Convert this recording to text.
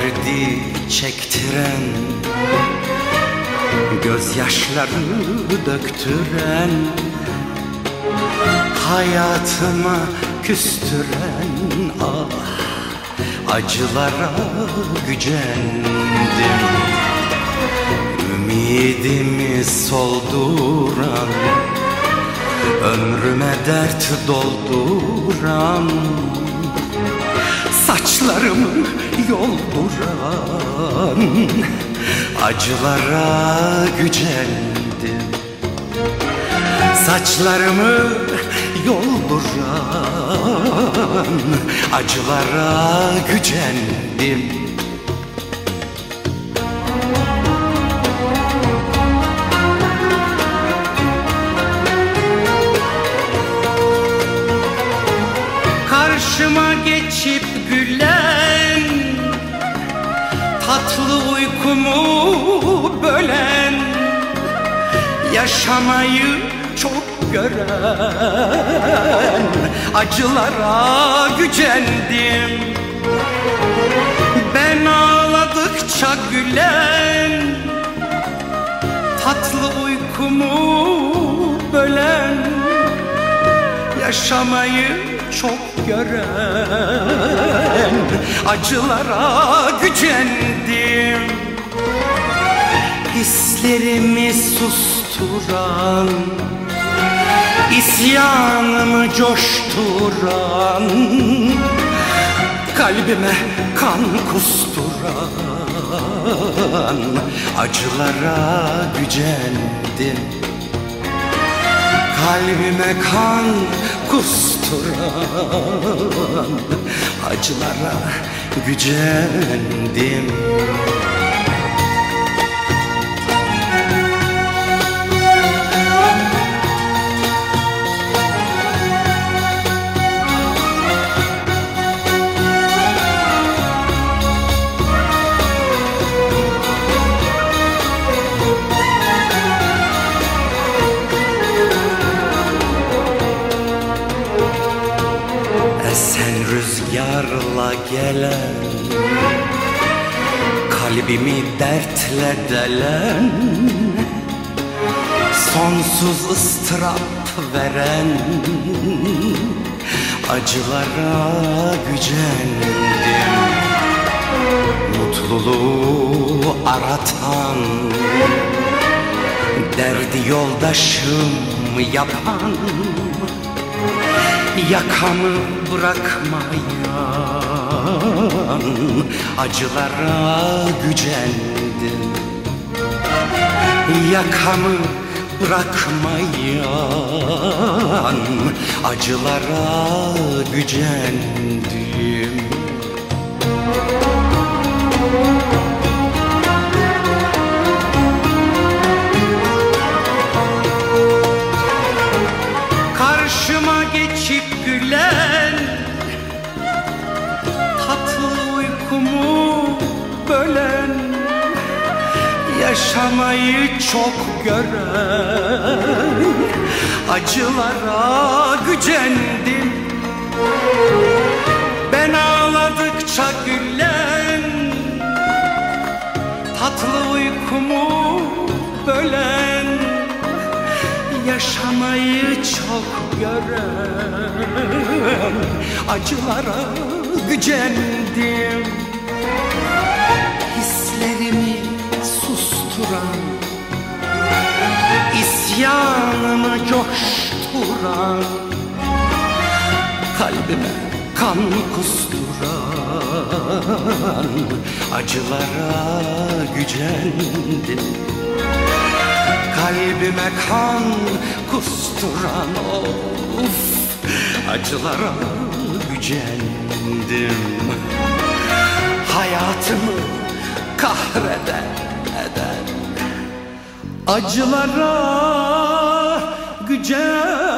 derdi çektiren, gözyaşlarını döktüren, hayatıma küstüren, ah acılara gücendim. Ümidimi solduran, ömrüme dert dolduran, saçlarımı yolduran, acılara gücendim. Saçlarımı yolduran, acılara gücendim. Karşıma geçip gülen, tatlı uykumu bölen, yaşamayı çok gören, acılara gücendim. Ben ağladıkça gülen, tatlı uykumu bölen, yaşamayı çok gören, acılara gücendim. Hislerimi susturan, isyanımı coşturan, kalbime kan kusturan, acılara gücendim. Kalbime kan kusturan, acılara gücendim. Esen rüzgarla gelen, kalbimi dertle delen, sonsuz ıstırap veren, acılara gücendim. Mutluluğu aratan, derdi yoldaşım yapan, yakamı bırakmayan, acılara gücendim. Yakamı bırakmayan, acılara gücendim. Karşıma geçip gülen, tatlı uykumu bölen, yaşamayı çok gören, acılara gücendim. Ben ağladıkça gülen, tatlı uykumu bölen, yaşamayı çok gören, acılara gücendim. Hislerimi susturan, isyanımı coşturan, kalbime kan kusturan, acılara gücendim. Kalbime kan kusturan, of, acılara gücendim. Hayatımı kahreden, acılara gücendim.